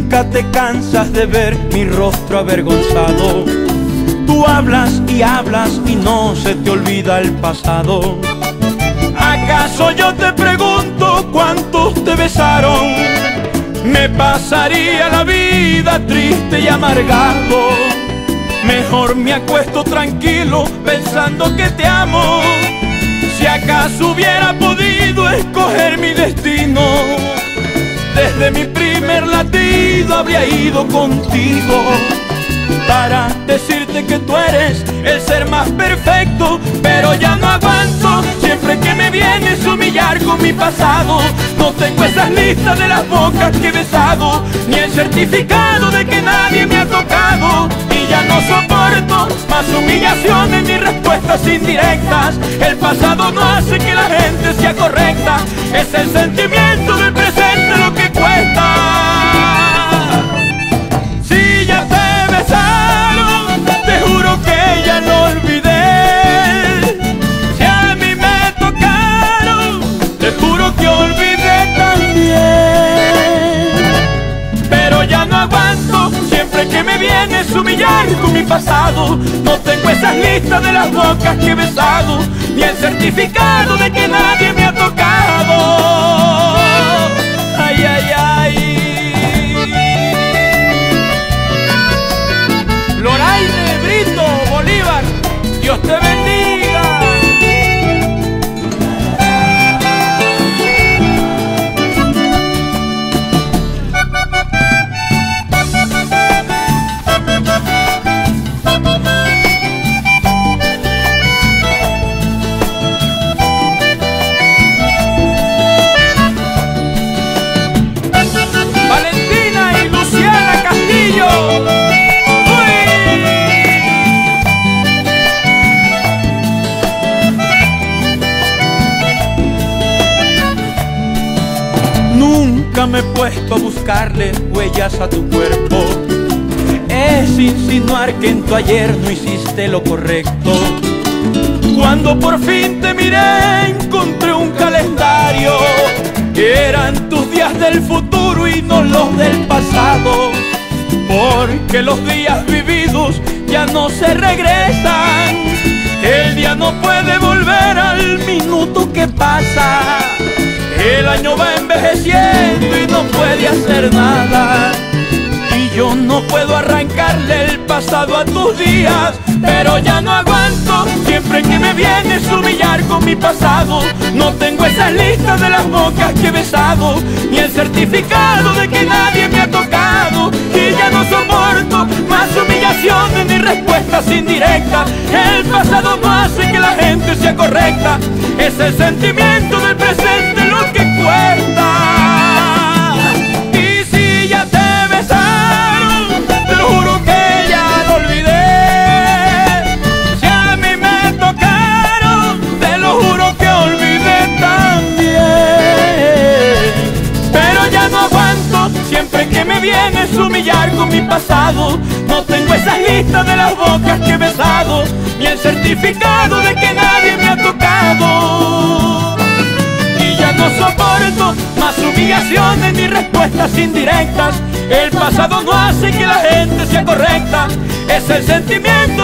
nunca te cansas de ver mi rostro avergonzado. Tú hablas y no se te olvida el pasado. ¿Acaso yo te pregunto cuántos te besaron? Me pasaría la vida triste y amargado. Mejor me acuesto tranquilo pensando que te amo. Si acaso hubiera podido escoger mi destino, desde mi primer latido habría ido contigo, para decirte que tú eres el ser más perfecto. Pero ya no aguanto siempre que me vienes a humillar con mi pasado. No tengo esas listas de las bocas que he besado, ni el certificado de que nadie me ha tocado. Y ya no soporto más humillaciones ni respuestas indirectas. El pasado no hace que la gente sea correcta. Es el sentimiento del presente lo que cuesta. Si ya te besaron, te juro que ya lo olvidé. Si a mí me tocaron, te juro que olvidé también. Pero ya no aguanto siempre que me vienes a humillar con mi pasado. No tengo esas listas de las bocas que he besado, ni el certificado de que nadie me ha tocado. Ay, ay, ay. Loraine Brito Bolívar, Dios te bendiga. Valentina y Luciana Castillo. Nunca me he puesto a buscarle huellas a tu cuerpo. Es insinuar que en tu ayer no hiciste lo correcto. Cuando por fin te miré encontré un calendario que eran tus días del futuro y no los del pasado. Porque los días vividos ya no se regresan. El día no puede volver al minuto que pasa. El año va envejeciendo y no puede hacer nada. Y yo no puedo arrancarle el pasado a tus días. Pero ya no aguanto siempre que me vienes a humillar con mi pasado. No tengo esas listas de las bocas que he besado, ni el certificado de que nadie me ha tocado. Y ya no soporto más humillaciones ni respuestas indirectas. El pasado no hace que la gente sea correcta. Es el sentimiento del presente lo que cuesta. Y si ya te besaron, te lo juro que ya lo olvidé. Si a mí me tocaron, te lo juro que olvidé también. Pero ya no aguanto siempre que me vienes a humillar con mi pasado. No tengo esas listas de las bocas que he besado, ni el certificado de que nadie me ha tocado. Y ya no soporto más humillaciones ni respuestas indirectas. El pasado no hace que la gente sea correcta. Es el sentimiento